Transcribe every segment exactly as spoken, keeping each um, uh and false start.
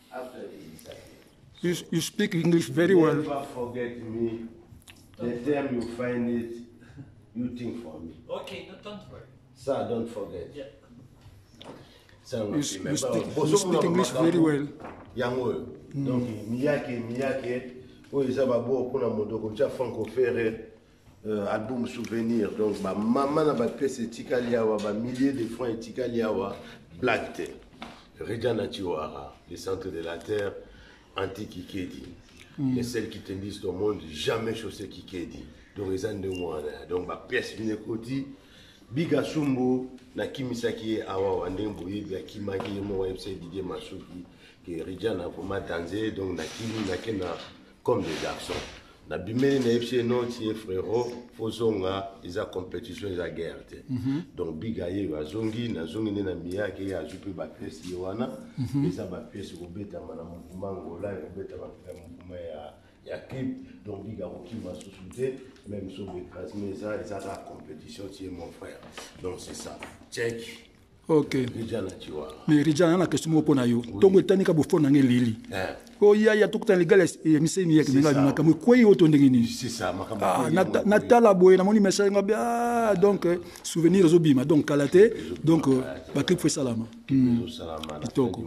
after he disappeared. You, you speak English very well. Never forget me. The time you find it, you think for me. Okay, no, don't worry. Sir, don't forget. Yeah. You, you, speak, you speak English very well. Yango. Donc, miyake, miyake. Oh, ils avaient beau pour la mode comme ça, Franco Ferrer, album souvenir. Donc, ma maman n'a pas pièce Tikaliawa, ma milliers de francs Tikaliawa, Black Terre, Regina Tiwara, les centres de la terre, anti-Kikedi. Les celles qui te disent au monde, jamais chaussé Kikedi. Donc, ils ont de moi. Donc, ma pièce Vinekoti, Biga Sumbo, na Kimisaki, Awa, Wandembo, Yibia Kimaki, mon website Didier Masuki, qui est Regina pour ma danser, donc, na Kimi, na Kena. Comme des garçons. Na bimeli na F C non tie frérot, fozonga isa compétition isa guerre. Donc bigaye wa zongi na zongi na miyake ya jupe ba pièce yowana, isa ba pièce ko beta mana mango la ko beta ba mukuma ya ya clip. Donc biga ko ki ma société, même sur le crasme ça isa la compétition tie mon frère. Donc c'est ça. Check. Ok. Rijana Tiwa. Mais Rijana na question pour na yo. Tongo tani ka bofo na ngelili. Ko ya ya tukuta legal ya misemi ya kinga na kamwe ko yo to ndengini. C'est ça makamba. Ah na tala boye na moni message ngabe ah donc souvenir zobima donc kalate donc ba clip fait salama. Salama. Kitoko.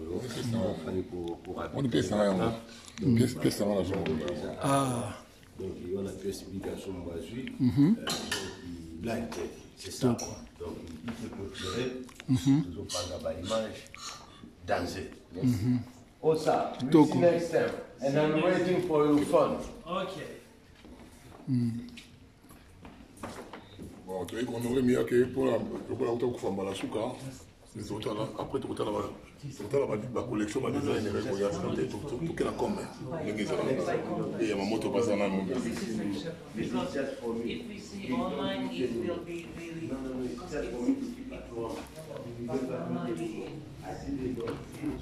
On est pièce là. Pièce pièce là la jambe. Ah. Donc il y a la pièce obligation bazui. Mhm. Black, c'est ça quoi. Donc, il faut clôturer, toujours prendre la image, danser. Oh, ça, see next time. And I'm waiting for your fun. Okay. Bon, tu vois qu'on aurait mis à que pour la pour la pour la souka. Les autres là, après tout le temps là, tout là la collection va designer avec la santé tout tout tout que la com. Les gars là. Et il y a ma moto passant là mon gars. Because if we see online, it will be really. No, no, no, it's just for me to keep it warm. I see they go.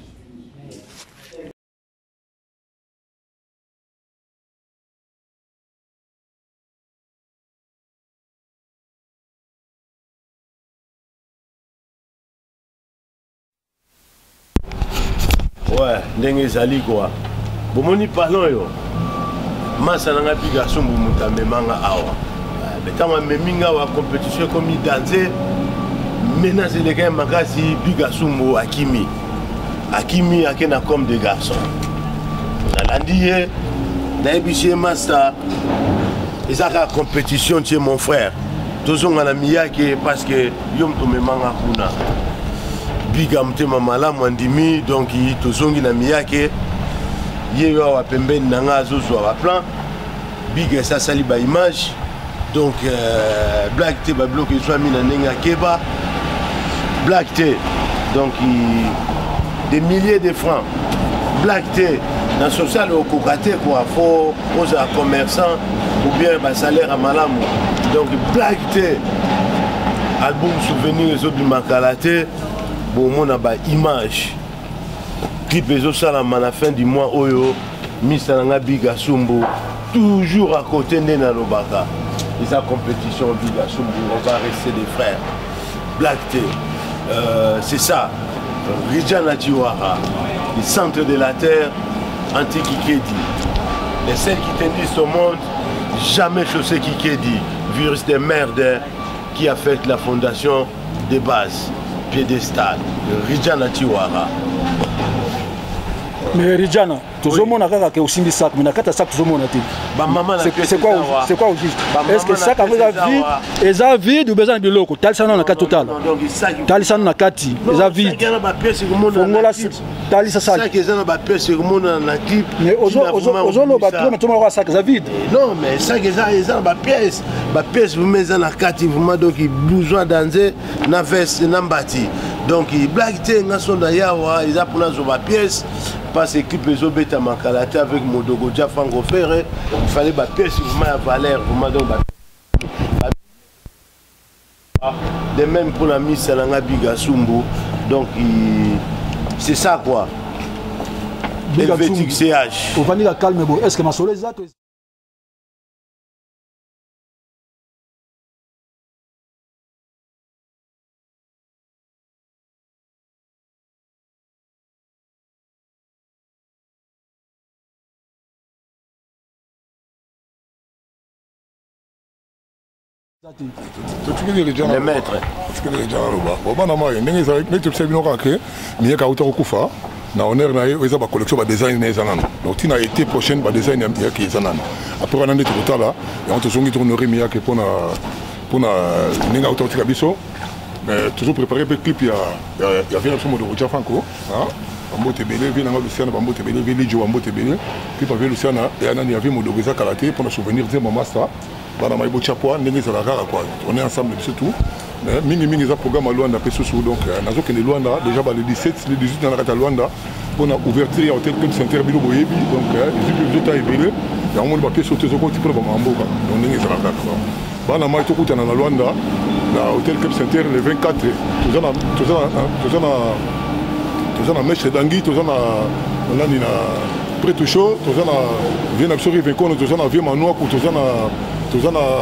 Ouais, ndenge ezali quoi. Bomoni parlons yo. Masa nanga biga sumbu mutambe manga awa. Betama meminga wa compétition comme danser. Maintenant c'est les gars makasi biga sumbu Akimi. Akimi akena comme des garçons. On a landié na ebiché masa. Ezaka compétition chez mon frère. Tozonga na miyake parce que yom to memanga kuna. Biga mtema malamu andimi donc tozongi na miyake yeyo wa pembeni nanga azozwa ba plan biga ça sali ba image donc euh, Black T ba bloc soit mis na nenga keba Black T donc il, des milliers de francs Black T dans social au kokate quoi faut aux commerçants ou bien ba salaire à malamu donc Black T album souvenir les autres du makalate. Bon, on a une image. Clip ezosalama à la fin du mois oyo Misalanga Biga Sumbu toujours à côté de Nalobaka. Et sa compétition Biga Sumbu, on va rester des frères. Black T, euh, c'est ça. Regina Tiwara, le centre de la terre, anti-Kikedi. Les celles qui t'indiquent au monde, jamais chaussé Kikedi. Virus de merde qui a fait la fondation des bases. Piédestal, Regina Tiwara. Mais Regina, tu as mon attaque qui est aussi sac, mais nakata sac tu as mon attaque. C'est quoi c'est quoi au juste? Est-ce que sac avec la vie, et a vide ou besoin de loco? Tal ça na kati total. Tal ça na kati, et a vide. Fongola tal ça sac. Sac ezana ba pièce sur mon na clip. Mais ozo ozo ozo lo ba tu me sac ça vide. Non mais sac ezana ezana ba pièce, ba pièce vous mettez na kati vraiment donc il besoin danser na veste na mbati. Donc il Black T na sonda yawa, ils apprennent sur ba pièce. Parce que les obéis à Makalate avec Modogo Jafango Ferre, il fallait la pièce vraiment à valeur, vraiment donc de même pour la Miss Salanga Biga Sumbu, donc c'est ça quoi. Helvétique C H. Pour venir à calme, est-ce que ma soleil Les maîtres. Na honneur na eza ba collection ba design na eza nano donc tina été prochaine ba design ya ki eza nano après on a ndé totala et on te songi tourner miya ke pona pona ninga autotika biso mais toujours préparé pe clip ya ya vient sur mode Rocha Franco hein bambote belé vient na Luciana bambote belé village bambote belé clip avec Luciana et anani ya vient mode Rocha karaté pour souvenir de mon master bana mai bocha poa ndenge ça la rara quoi on est ensemble surtout mingi mingi za programme à Luanda pe sous donc nazo que Luanda déjà ba le dix-sept le dix-huit dans la carte Luanda pour na ouverture hôtel comme center bilo boyebi donc les états évelé ya on ba pe sauter zo ko ti pour ba mamboka donc ndenge ça la rara quoi bana mai to kuta na Luanda na hôtel comme center le vingt-quatre toujours na toujours na toujours na toujours na meche dangi toujours na on a ni na près tout chaud toujours na vient absolument vingt qu'on toujours na vieux manoir toujours na toujours na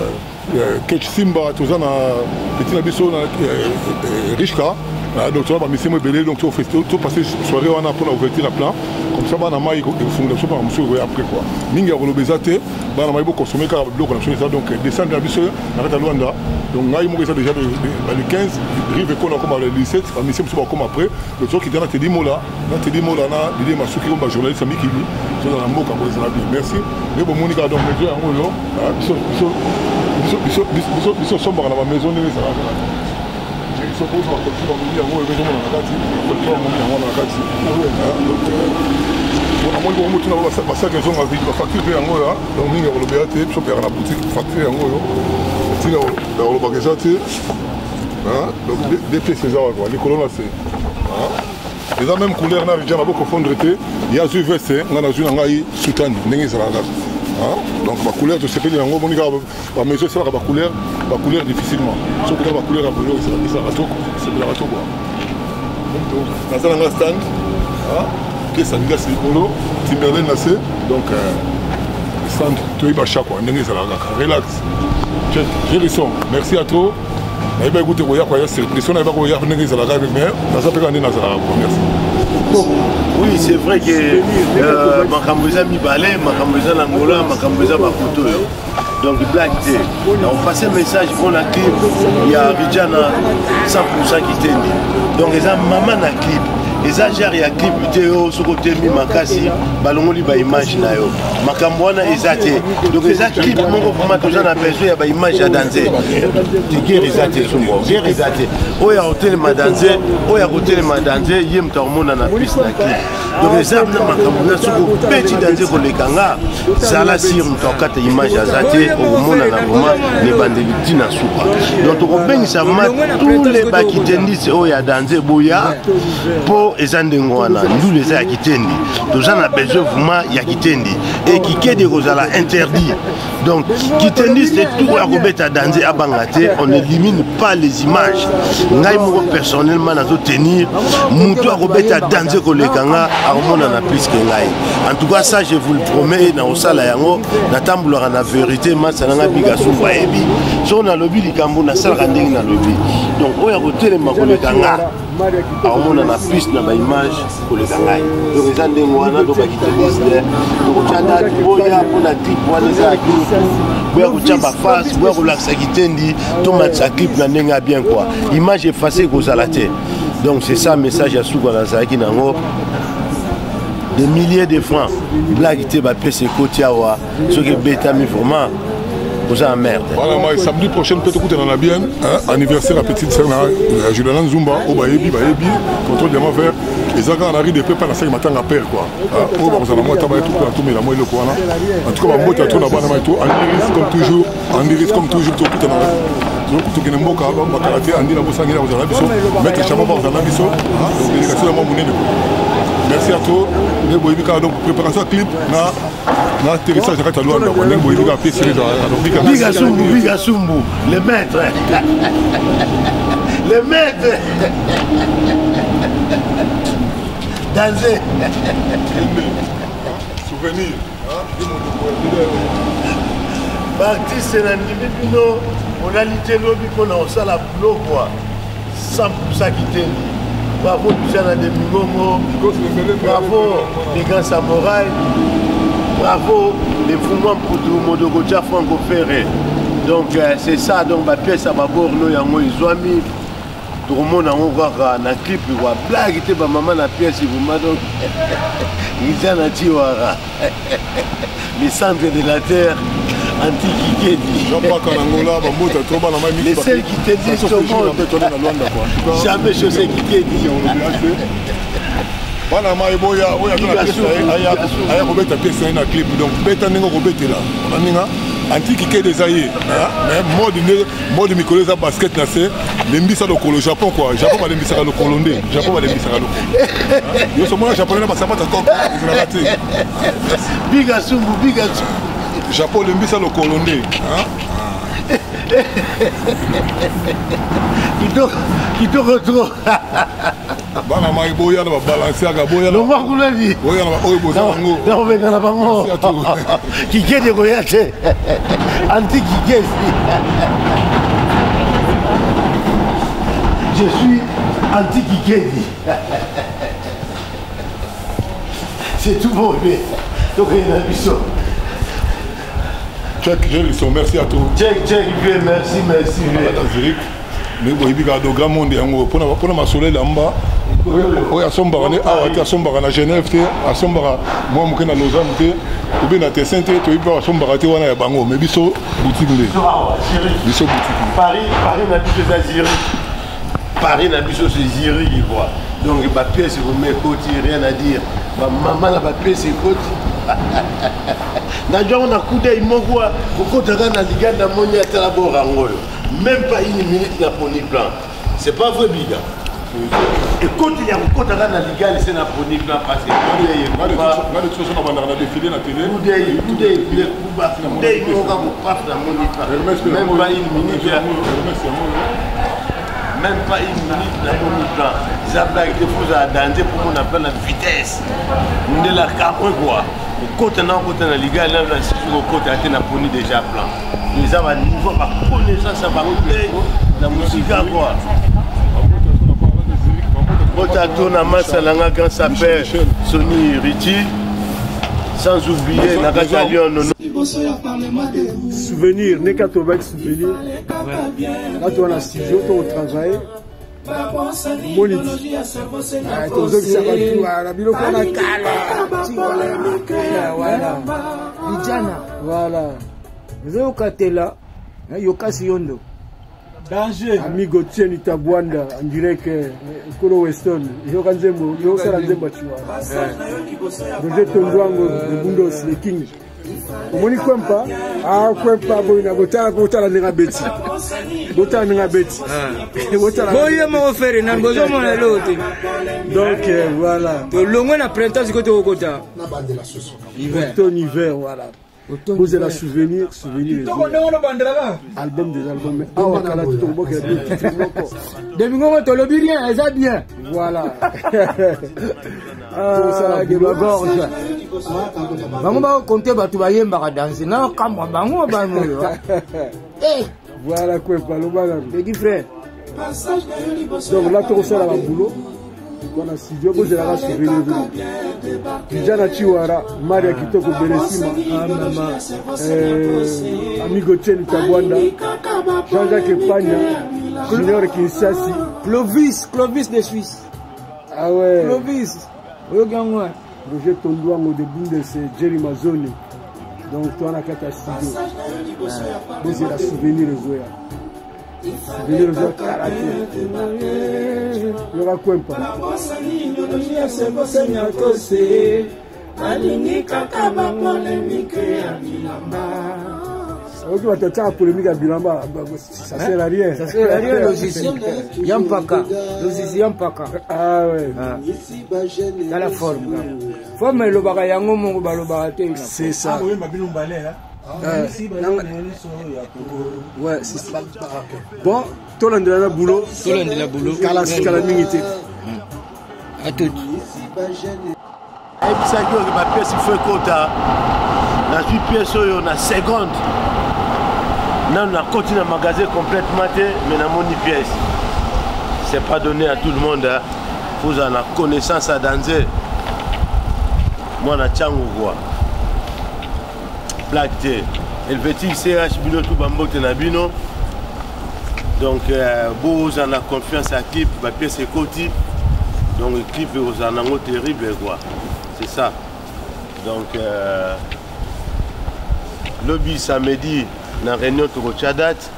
Ketch Simba, tout ça, petit nabiso na Richka, donc tu vas monsieur Mebele, donc tu fais tout passer soirée on a pour l'ouverture à plan, comme ça bah na mai il faut le choper monsieur après quoi. Mingi a relobezate, bah na mai beaucoup consommer car bloc on a ça donc descendre nabiso na reta Luanda, donc ngai mo ça déjà le quinze, rive qu'on a comme le dix-sept, monsieur monsieur comme après, le truc qui est dans te dit mola, na te dit mola na l'idée ma souki comme journaliste ami qui dit, c'est dans la moka pour ça bien. Merci. Mais bon Monica donc les deux en haut là, biso biso biso biso biso sombre dans la maison de ça. J'ai so pour voir quelque chose en milieu en haut et maison dans la carte, quelque chose en milieu en haut dans la carte. Donc bon à moi on monte dans la salle que sont avec la facture en haut là, donc mingi on le béaté, so père la boutique facture en haut. Tina on le bagage até. Hein? Donc des pièces ça quoi, les colonnes là c'est hein? Les mêmes couleurs na déjà beaucoup fondre été, il y a du veste, on a une ngai soutane, ndenge ça la donc ma couleur de ce pays en gros monica ma maison c'est la couleur la couleur difficilement sauf que la couleur à bleu c'est ça rato c'est de la rato quoi donc dans un stand ah que ça nous c'est colo Timberland là c'est donc stand tu es pas chaque quoi ndenge ça la relax j'ai le son merci à toi et ben écoutez voyez quoi c'est pression et va quoi ndenge ça la mais ça peut gagner dans ça merci. Oui, c'est vrai que Makambuza Mibale, Makambuza Langola, Makambuza Bakoto. Donc, black day. On passe un message pour la clip. Il y a Rijana cent pour cent qui t'aime. Donc, ils ont maman na clip. Ils ont géré la clip vidéo sur le côté de Makasi. Balongoli ba image na yo. Makambwana ils ont donc ils ont clip. Mon gouvernement toujours a besoin de image à danser. Tu guéris ils ont sur moi. Guéris ils ont. Oh ya hôtel ma danser. Oh ya hôtel ma danser. Yem tormona na piste na clip. Donc les hommes na makambwana sur le petit danser pour les kanga. Sala sir mtokate image à zate. Au monde na vraiment les bandes tina soupa. Donc on ben ça mat tous les bakitendis oh ya danser boya pour ezandengo wana nous les a kitendi tous on a besoin vraiment ya kitendi et qui kede kozala interdit donc kitendi c'est tout à robeta danser à bangate on n'élimine pas les images ngai mo personnellement na zo tenir muto à robeta danser ko lekanga a mona na plus que ngai en tout cas ça je vous le promets na osala yango na tambulaka na vérité masa na biga soufa ebi so na lobi likambo na sala ndenge na lobi donc oya ko telema ko lekanga on a la piste dans l'image pour les gars. Donc les gens de moi donc qui te disent donc tu as dit boya pour la clip pour les gars boya ko tchamba face boya ko laksa kitendi to match clip na ndenga bien quoi image effacée ko zalate donc c'est ça message à sous la zaki nango des milliers de francs blague te ba pese côté awa ce que bêta mi vraiment vous en merde. Voilà, moi, samedi prochain, peut-être que dans la bien, anniversaire à petite sœur, Juliana Zumba, au Baébi, Baébi, contrôle de ma faire. Les gens on arrive de peu par la cinq matin à père quoi. Oh, vous allez moi tabac tout pour tout mais la moi le quoi là. En tout cas, moi tu as tout là-bas là tout, en comme toujours, en iris comme toujours tout tout là. Donc tout qui n'est pas capable, ma karaté, Andy la bossa, vous allez biso, mettre chama vous allez biso. Donc délégation de moi monnaie. Merci à toi. Les boybika donc préparation clip na na atterrissage à Luanda. On est boybika pièce dans Biga Sumbu, Biga Sumbu, le maître. Le maître. Danser. Souvenir. Artiste c'est l'individu on a l'ité lobby qu'on a au sala boulot quoi. cent pour cent qui t'aime. Bravo Luciana de Mingomo, bravo les grands samouraïs, bravo les Fumans pour tout le monde de Franco Ferré. Donc c'est ça, donc ma pièce à ma bord, nous yango izwami. Tout le monde a encore un clip, il voit blague, il ma maman la pièce, il vous m'a donc il y a un tiwara. Les centres de la terre. Anti-Kikedi. Les seuls qui te disent au monde, jamais je sais Kikedi. Bana mai boya oya tona aya aya kobeta pesa na clip donc beta ningo kobetela oninga antique ke des aïe mais mode mode mikoleza basket na se lembisa lokolo Japon quoi Japon ba lembisa ka lokolo nde Japon ba lembisa ka lokolo yo so mona japonais na basapata ko na bati biga sumbu biga Japon lembisa lokolo nde hein Kito kito retro bana mai boya na balancer ka boya no makula di boya na oyo boza ngo na ko venga na bango Kikedi ko yate anti Kikedi je suis anti Kikedi c'est tout bon mais donc il y a un biseau check je sont merci à toi check check merci merci Zurich mais bon il y a un grand monde yango pona pona masolé lamba oyo asombaka ne awa te asombaka na Genève te asombaka mwa moke na Lausanne te obe na Tessin te toyebi mpe asombaka te wana ya bango mais biso boutique nde biso boutique Paris Paris na biso eza Zurich Paris na biso c'est Zurich quoi donc ba pièce remet côté rien à dire ba maman na ba pièce côté na jongo na kude imoko kokotaka na liganda monya tala borango même pas une minute na poni plan c'est pas vrai biga. Écoute, il y a beaucoup de gens qui ont été poni plan parce que il y a des choses qui ont défilé la télé. Tout est tout est tout est même pas une minute. Même pas une minute dans le plan. Ça va être fou à danser pour qu'on appelle la vitesse. On est là quatre quoi. Côté non côté la liga là là sur le côté a été na poni déjà plan. Les gens à niveau pas connaissance ça va la musique quoi. Otato na masalanga quand ça perd Sony Richie sans oublier Nakata Lyon souvenir ne kato ba souvenir là tu as studio tu travailler moniti ah tu zo bisa ba tu ara bilo kona kala voilà vijana voilà zo katela yo kasi yondo danger amigo tieni tabwanda on dirait que Kolo Weston yo kanzembo yo sala nzembo chiwa Roger Tondwango Bundos le king omoni kwempa ah kwempa boina botala botala ninga beti botala ninga beti botala boye mo faire na bozo mona lote donc voilà to longo na printemps zikote okota na bande la sauce hiver ton hiver voilà vous avez la souvenir, souvenir. Album des albums. Ah, on a la tout au bout. Domingo, tu le dis bien, ça bien. Voilà. Ah, de la gorge. Bango ba compter ba tu ba yemba danser. Na kamwa bango ba mo. Eh, voilà quoi parlo ba. Petit frère. Donc là tu sera la boulot. On a studio vous avez la souvenir. Vijana Chiwara, Maria Kitoko Beresima, euh, Amigo Tieni Tabwanda, Jean-Jacques Pagna, Junior Kinsassi, Clovis, Clovis de Suisse. Ah ouais. Clovis. Roger Tondouango de Bundes, Jerry Mazzoni. Donc toi on a quatre studio. Vous avez la souvenir de Zoya. Souvenir de Zoya karaté. Il y aura quoi pas? Ok, on va te polémique à Bilamba, ça sert à rien. Ça sert à rien, logiciel. Yampaka, logiciel Yampaka. Ah ouais. Dans la forme. Forme le bagayango mon balobate. C'est ça. Ouais, c'est ça. Bon, tout le monde a boulot. Tout le monde a boulot. Kalas calamité. À tout. Et puis ça dit que ma pièce il faut quota. La huit pièces on a seconde. Non, on a continué à magasin complètement mais on a mon pièce. C'est pas donné à tout le monde. Hein. Faut en avoir connaissance à danser. Moi on a tchango quoi. Black T. Helvetic C H bino tout bambote na bino. Donc vous en a confiance à clip, ma pièce est côté. Donc le clip vous en a terrible quoi. C'est ça. Donc euh, lobby samedi dans réunion de date.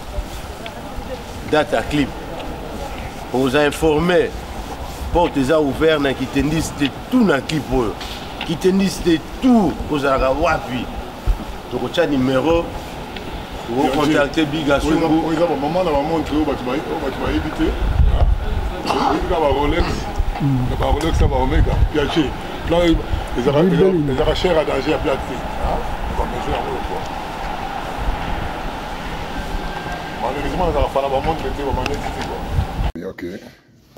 Date à clip. Pour vous informer, portes ouvertes qui te disent tout dans le clip. Qui te disent tout aux Arawapi. Donc tu as numéro. Vous contactez Big Assungu. Oui, maman a montré où tu vas éviter. Tu vas Rolex. Tu vas Rolex, ça va Omega. Piaget. Là, les arracheurs à danger à Piaget. Tu vas mesurer un peu. Malheureusement, les arracheurs à montre les deux à manger. Ok.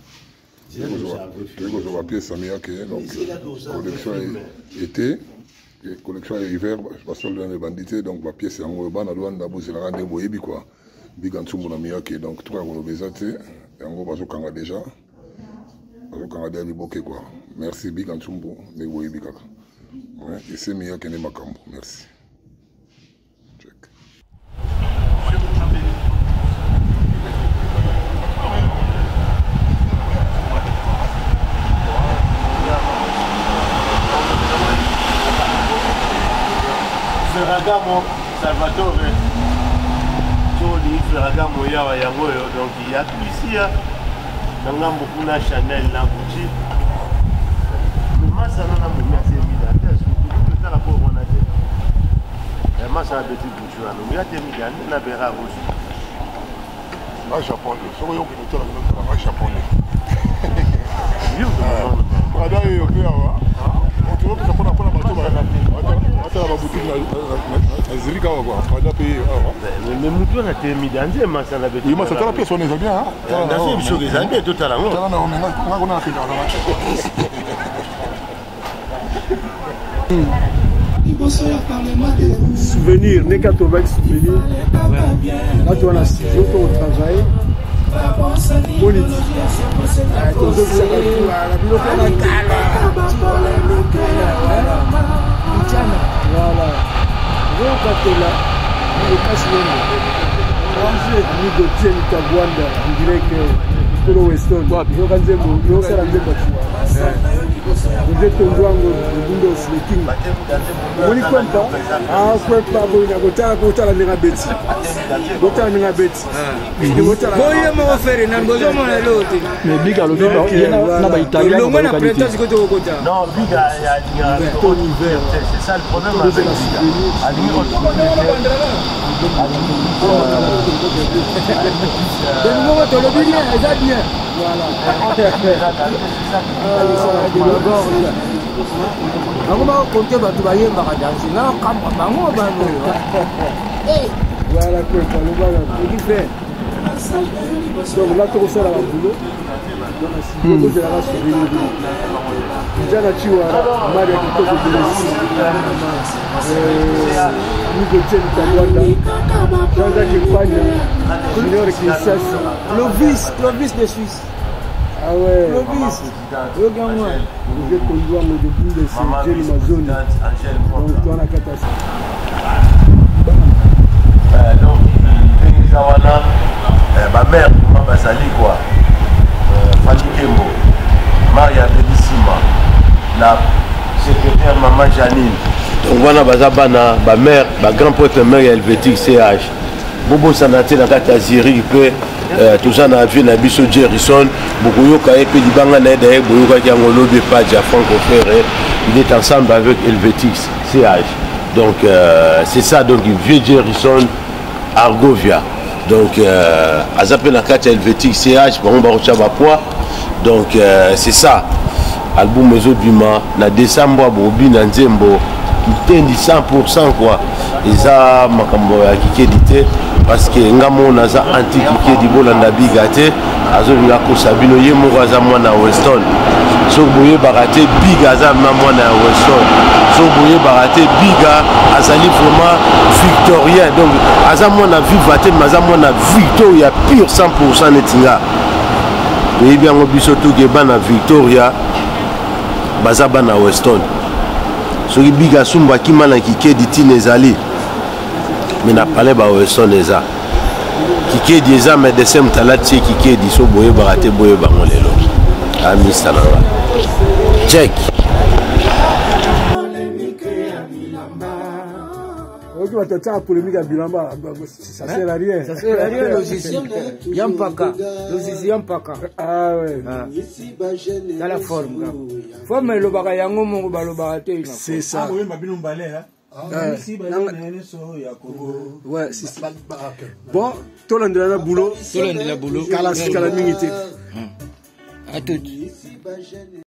Tu vois, la pièce à Miyake. Donc, collection été. Collection hiver, parce que dans les bandités, donc la pièce est en urbain, à douane d'abord c'est la grande boyebi quoi. Big en tsumbu na Miyake, donc tout le monde bezate, et en gros bazo kanga déjà, bazo kanga déjà biboke quoi. Merci Big en tsumbu, ne boyebi kaka. Ouais, et c'est Miyake ne makambo, merci. Check. Ferragamo Salvatore Tony Ferragamo Yawa Yangoyo, donc il y a tout ici dans beaucoup de Chanel na Gucci mais moi ça n'a pas merci évidemment parce que tout le temps la pauvre on a dit moi ça a petit Gucci mais il y a des milliards na bera rouge là japonais so yo qui nous t'a la japonais yo ah là yo bien wa on trouve que ça pour la pour la bateau attends la boutique la zirika quoi on va payer mais mutu na te midanje ma ça na beti oui moi ça la pièce on est bien hein na c'est biso des années tout à l'heure non non mais on a fait là souvenir né quatre-vingts souvenir là tu as la studio pour travailler politique voilà là le casse ni de tiens ta Rwanda on dirait que pour Weston yo kanzembo yo sala nzembo vous êtes au Rwanda bundo sleeping on y compte ah quoi pas bon na gota gota la nga beti gota la nga beti boye mo faire na ngozo mo na lote mais biga lo biga yana na ba italien non biga ya ya ton hiver c'est ça le problème avec biga ali on donc moi to le bien ça bien voilà Agoma compter bato bayemba ka danser na kamba bango bango eh voilà quoi le bala il fait donc là tout ça là boulot donc c'est de la souvenir déjà la chiwa Maria qui peut te euh nous de tiens ta Rwanda Jean-Jacques Espagne junior Kinshasa Clovis Clovis de Suisse. Ah ouais. Clovis. Regarde-moi. Vous êtes au joueur de bout de ce gel Amazon. Donc on a catastrophe. Donc ma mère, ma sali quoi. Fanny Kembo, Maria Bellissima, la secrétaire maman Janine. Donc voilà bazabana, ma mère, ma grand-père mère Helvetic C H. Bobo Sanate na kata Ziri pe tout ça na vu na biso Jerison, beaucoup yoka et puis libanga na d'ailleurs boyoka ki ngolo de page à Franco Ferré, il est ensemble avec Helvetic C H. Donc euh, c'est ça donc vieux Jerison Argovia. Donc euh, azapé na kata Helvetic C H bon ba rocha poids. Donc euh, c'est ça. Album Mezo Bima na décembre bobi na nzembo qui tendi cent pour cent quoi. Eza makambo ya kikedité parce que ngamo naza anti kikedi bolanda bigate azolinga ko sabino ye moko aza mwana Weston so boye barate biga aza mwana Weston so boye barate biga azali vraiment victorien donc aza mwana vivate maza mwana victoria pure cent pour cent netinga et bien ngo biso to ke bana victoria baza bana Weston so biga sumba kimana kikedi tinezali mais na parler ba Weston eza Kikedi eza médecin mtalati Kikedi so boye barate boye bango lelo ami salanga check tu vas te faire polémique à Bilamba, ça sert à rien. Ça sert à rien, logiciel. Yampaka. Logiciel Yampaka. Ah ouais. Dans la forme. Forme le baga yango mongo balo barate. C'est ça. Ah oui, ma binou balé là. Ouais, c'est ça. Bon, tout le monde a boulot. Tout le monde a boulot. Calamité. À tout.